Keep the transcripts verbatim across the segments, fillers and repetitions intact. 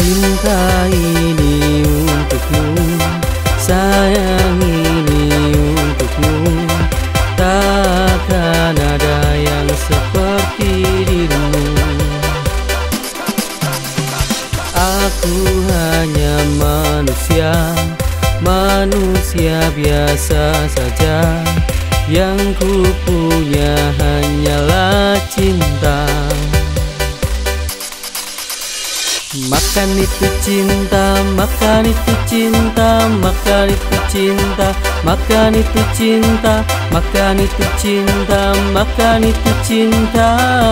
Cinta ini untukmu, sayang ini untukmu. Takkan ada yang seperti dirimu. Aku hanya manusia, manusia biasa saja. Yang ku punya hanyalah cinta. Makan itu cinta, makan itu cinta, makan itu cinta, makan itu cinta, makan itu cinta, makan itu cinta.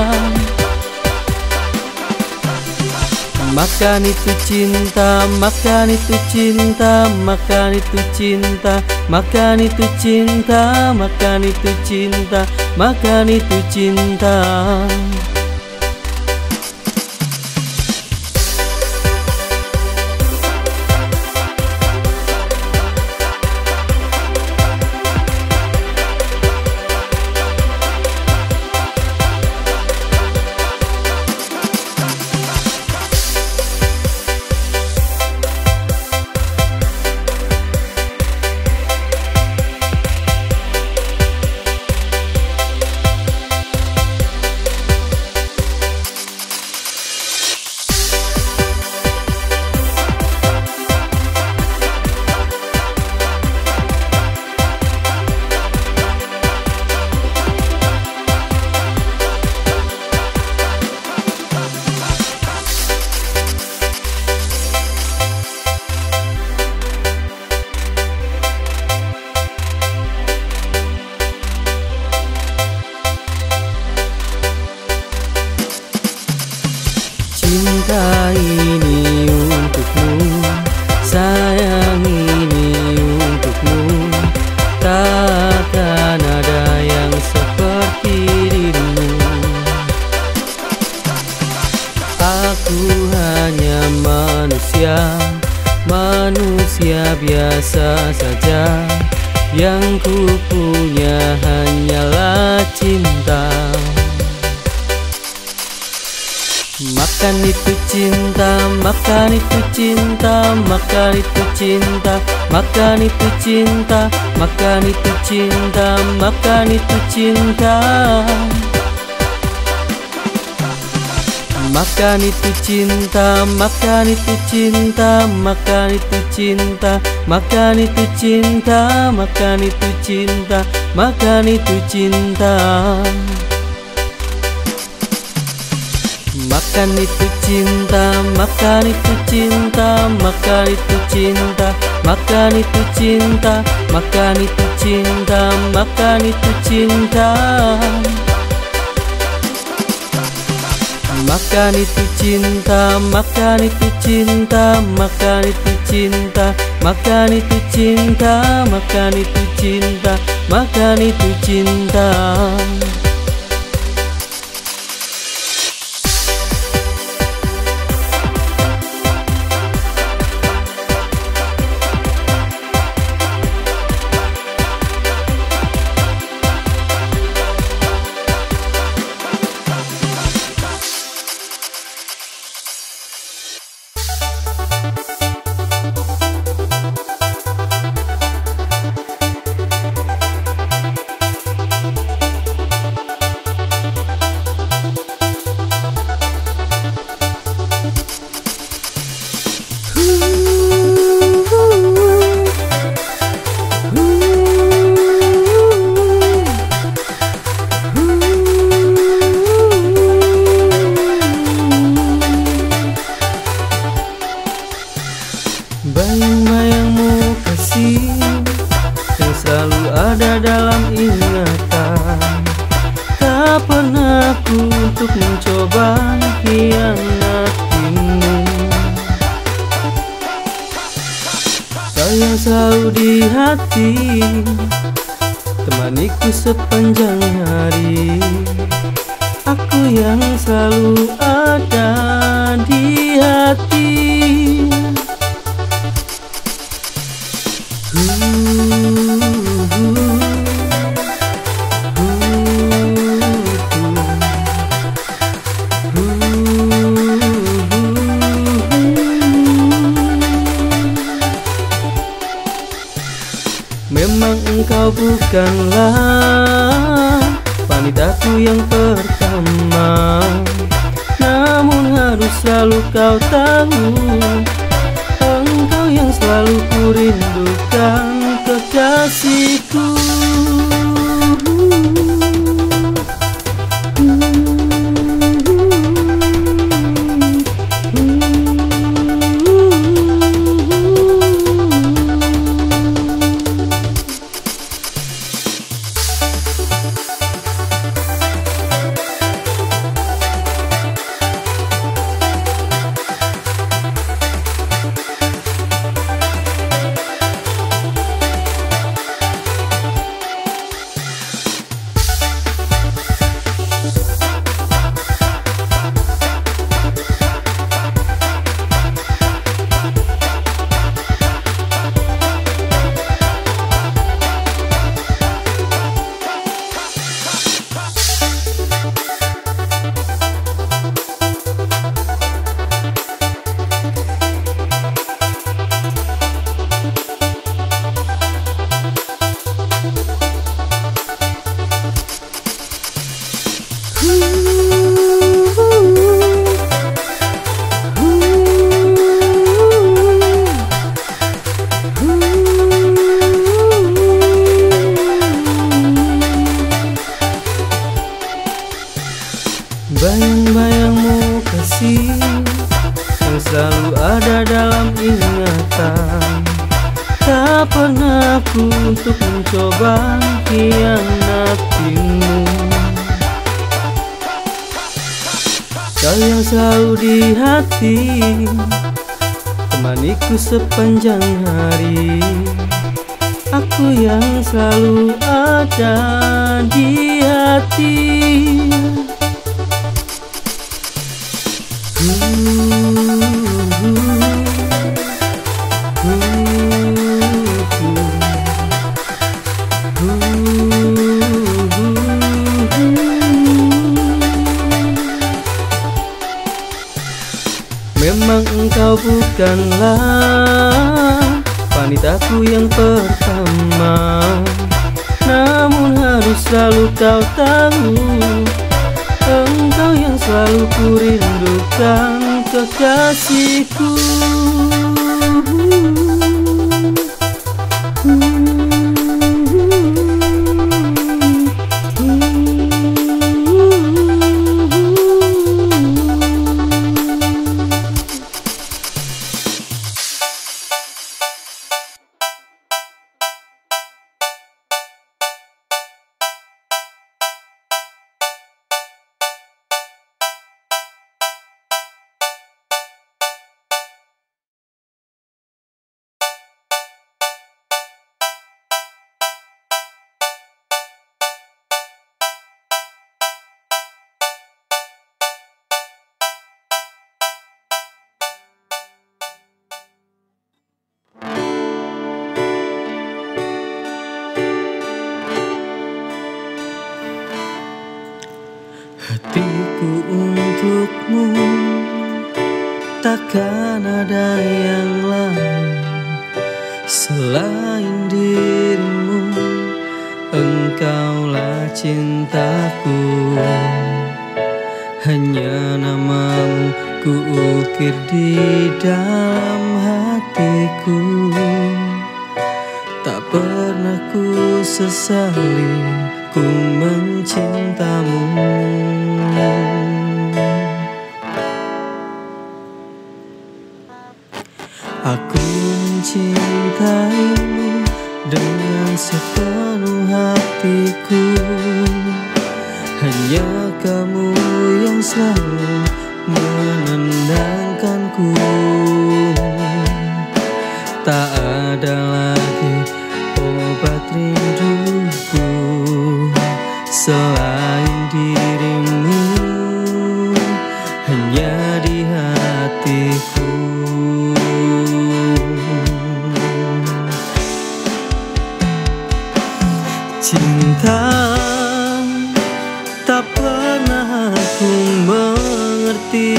Makan itu cinta, makan itu cinta, makan itu cinta, makan itu cinta, makan itu cinta, makan itu cinta. Cinta ini untukmu, sayang ini untukmu. Takkan ada yang seperti dirimu. Aku hanya manusia, manusia biasa saja. Yang ku punya hanyalah cinta. Makan itu cinta, makan itu cinta, makan itu cinta, makan itu cinta, makan itu cinta, makan itu cinta. Makan itu cinta, makan itu cinta, makan itu cinta, makan itu cinta, makan itu cinta, makan itu cinta. Makan itu cinta, makan itu cinta, makan itu cinta, makan itu cinta, makan itu cinta, makan itu cinta. Makan itu cinta, makan itu cinta, makan itu cinta, makan itu cinta, makan itu cinta, makan itu cinta. Bayang-bayangmu kasih yang selalu ada dalam ingatan. Tak pernah aku untuk mencoba hianatimu. Kau yang selalu di hati, temaniku sepanjang hari. Aku yang selalu ada di hati. engkau bukanlah wanitaku yang pertama, namun harus selalu kau tahu, engkau yang selalu ku rindukan, kekasihku. Bayang-bayangmu kasih yang selalu ada dalam ingatan, tak pernah aku untuk mencoba hianatimu. Kau yang selalu di hati, temaniku sepanjang hari, aku yang selalu ada di hati. Memang engkau bukanlah wanitaku yang pertama, namun harus selalu kau tahu, engkau yang selalu ku rindukan, kekasihku. Hatiku untukmu, takkan ada yang lain selain dirimu. Engkaulah cintaku, hanya namamu ku ukir di dalam hatiku. Tak pernah ku sesali ku mencintamu. Aku mencintaimu dengan sepenuh hatiku. Hanya kamu yang selalu menenangkanku. Tak ada lagi obat rinduku selain dirimu, hanya di hatiku. Cinta tak pernah aku mengerti,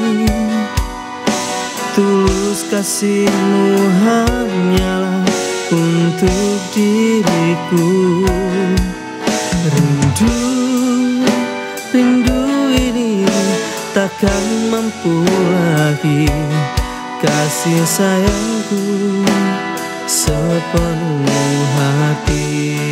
tulus kasihmu hanyalah untuk diriku. Rindu, rindu ini takkan mampu lagi kasih sayangku sepenuh hati.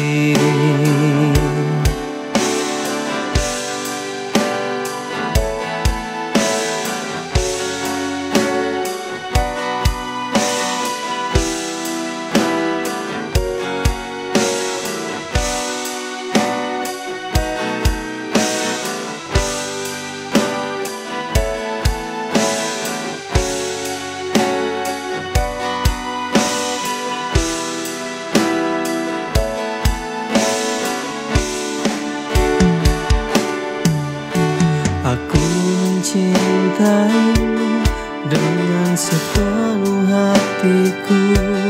Aku mencintaimu dengan sepenuh hatiku.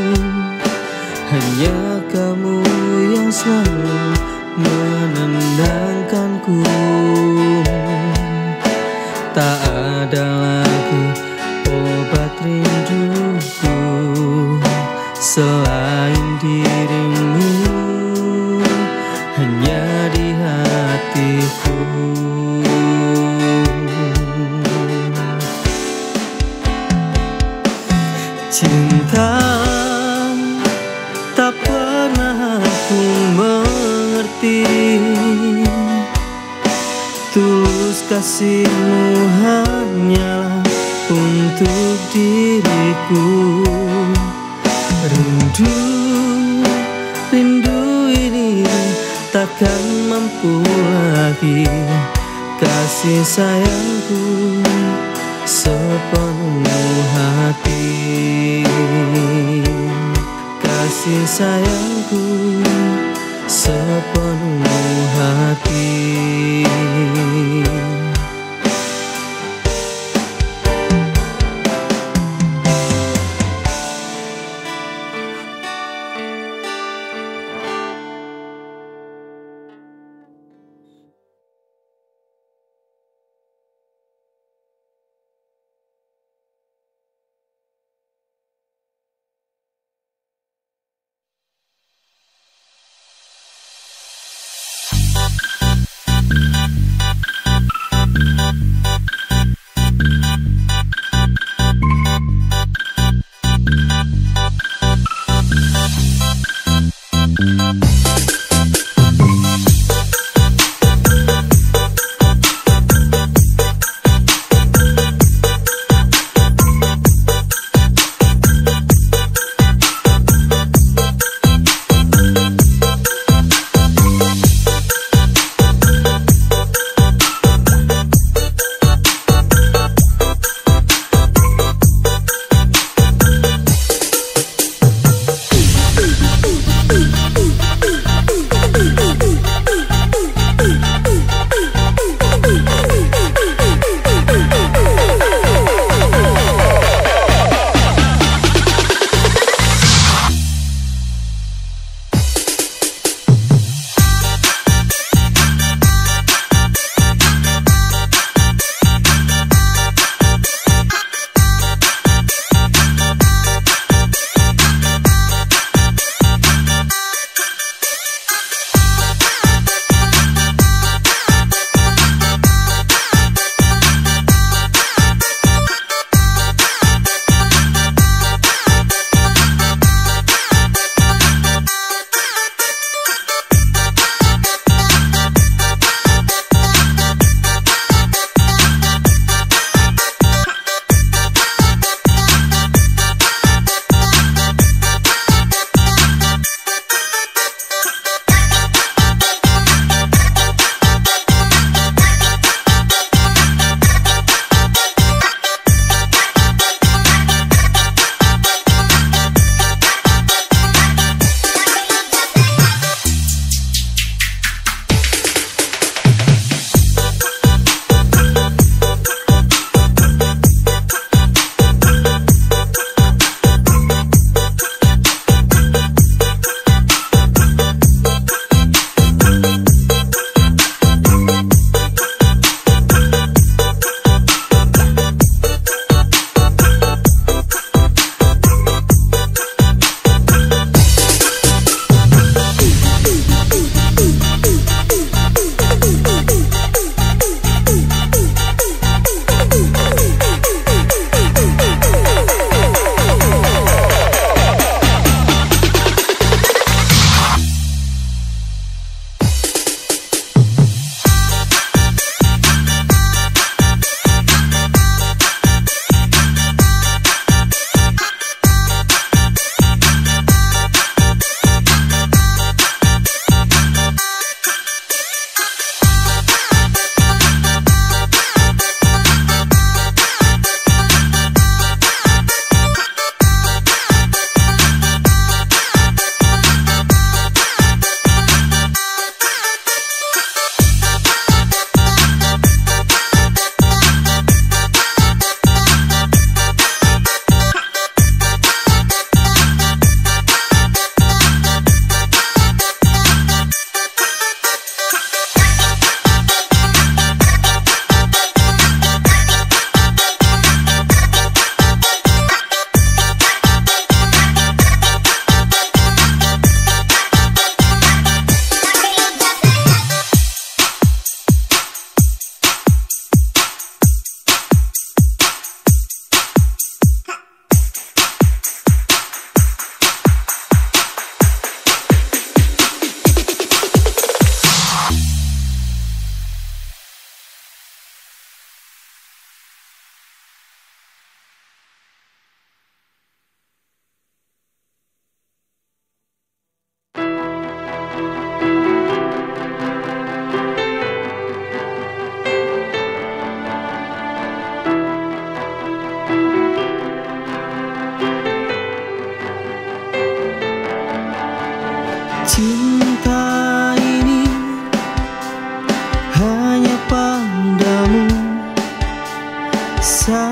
Hanya kamu yang selalu menenangkanku. Tak ada lagi obat rinduku selain dirimu, hanya di hatiku. Cinta tak pernah aku mengerti, tulus kasihmu hanyalah untuk diriku. Rindu, rindu ini takkan mampu lagi kasih sayangku sepenuh hati. Kasih sayangku sepenuh hati.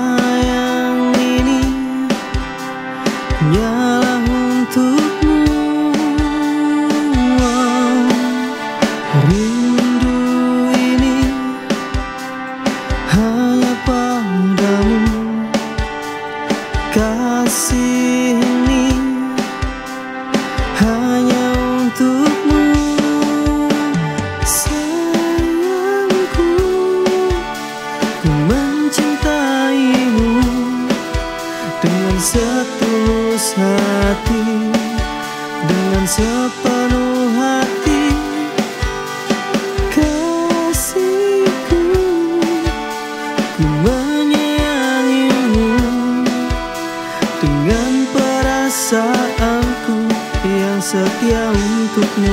sayang ini hanyalah untukmu. Rindu ini hanya padamu, kasih ini hanya untukmu. Sayangku, ku mencintaimu dengan setulus hati, dengan sepenuh hati. Kasihku, ku menyayangimu dengan perasaanku yang setia untukmu.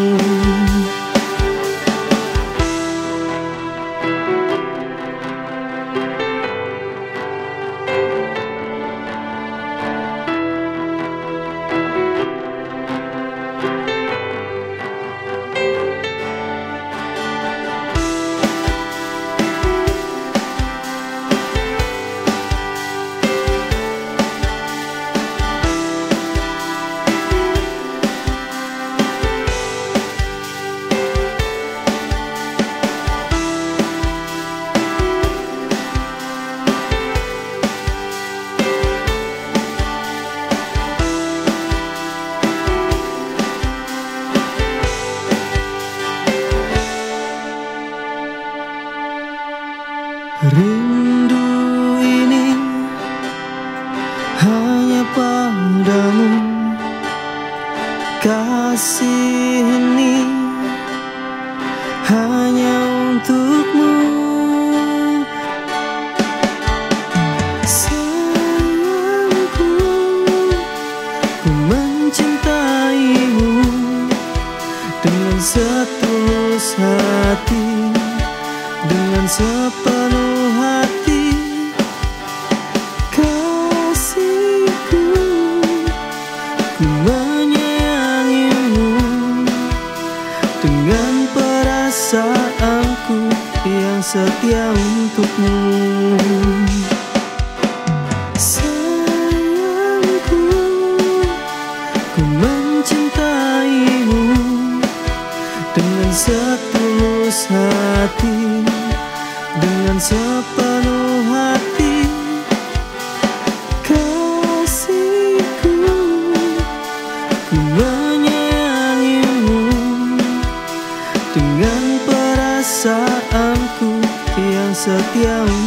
Rindu ini hanya padamu, kasih ini hanya untukmu. Sayangku, ku mencintaimu dengan setulus hati, dengan sepenuh hati. Kasihku, ku menyayangimu dengan perasaanku yang setia untukmu. Sayangku, ku mencintaimu dengan setulus hati, dengan sepenuh hati. Kasihku, ku menyayangimu dengan perasaanku yang setia.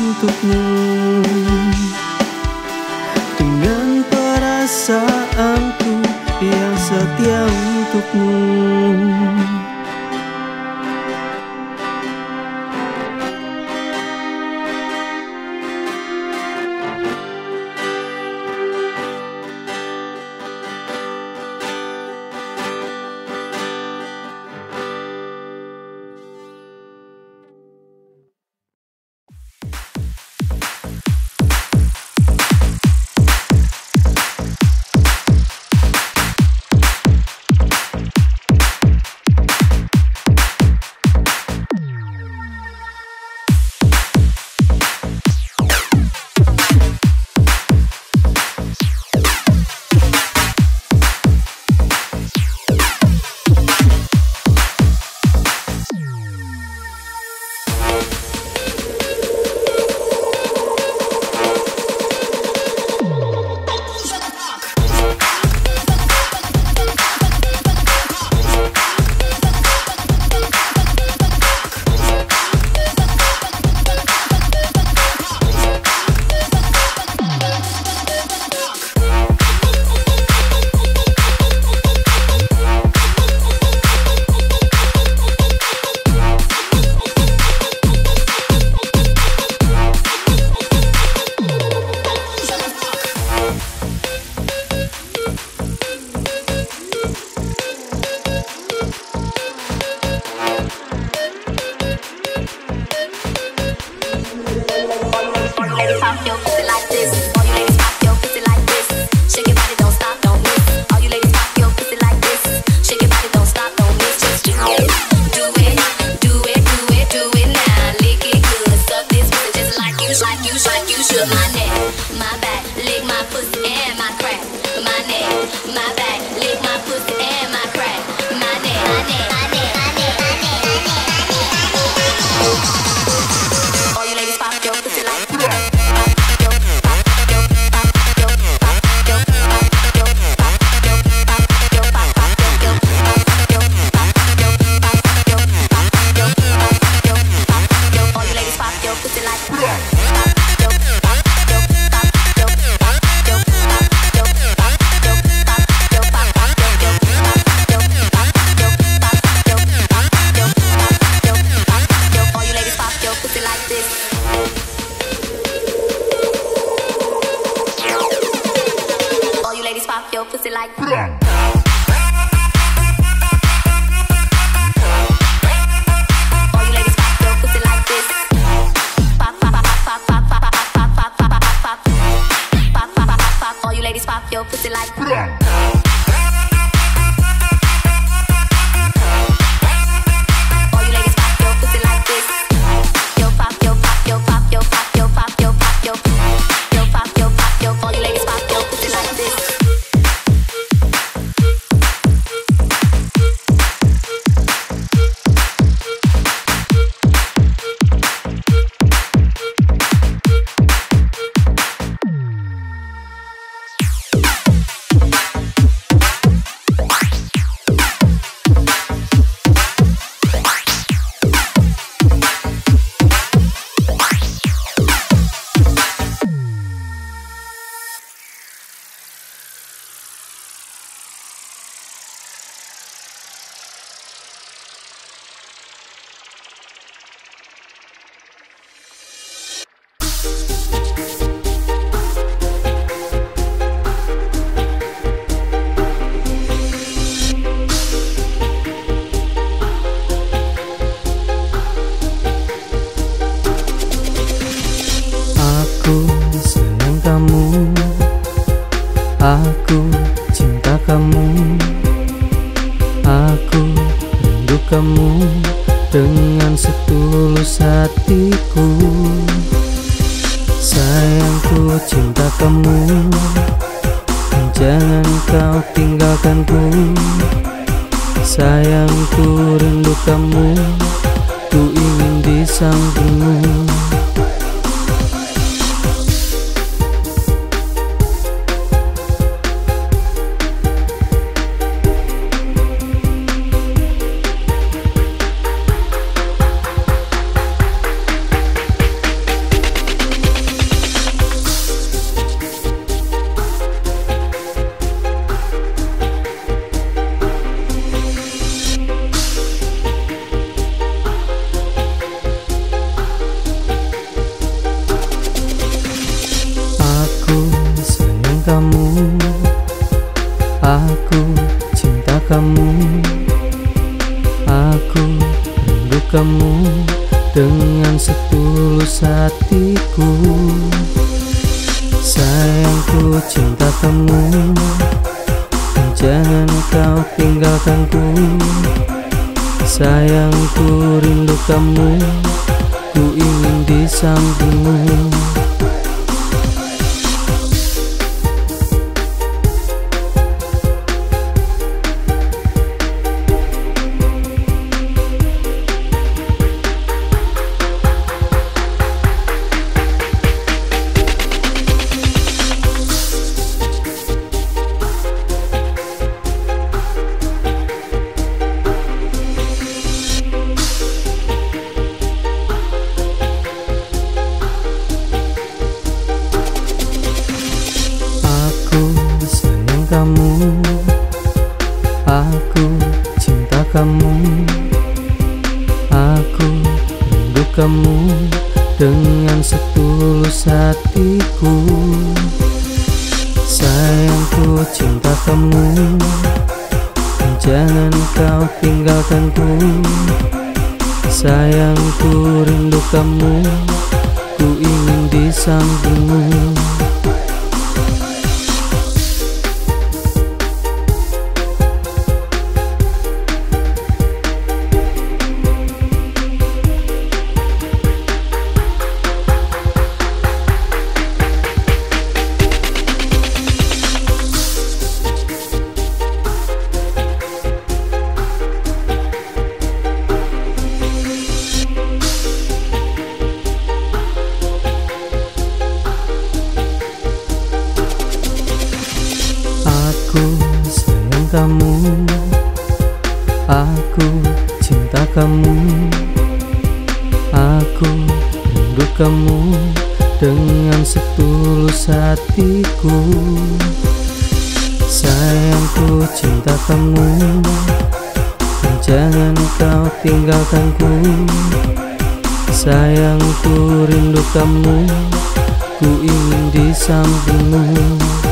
like. Ladies pop your pussy like all you ladies pop your pussy like this. Yo pop, yo pop, yo pop, yo pop, yo pop, yo pop, yo yo pop, yo pop, yo all you ladies pop your pussy like this. Aku cinta kamu, aku rindu kamu dengan setulus hatiku. Sayangku cinta kamu, jangan kau tinggalkanku. Sayangku rindu kamu, ku ingin di sampingmu. Kamu, aku cinta kamu, aku rindu kamu dengan setulus hatiku. Sayangku cinta kamu, jangan kau tinggalkanku. Sayangku rindu kamu, ku ingin di sampingmu. Kamu, aku cinta kamu, aku rindu kamu dengan setulus hatiku. Sayangku cinta kamu, jangan kau tinggalkanku. Sayangku rindu kamu, ku ingin di sampingmu. Aku sayang kamu, aku cinta kamu, aku rindu kamu dengan setulus hatiku. Sayangku cinta kamu, jangan kau tinggalkanku. Sayangku rindu kamu, ku ingin di sampingmu.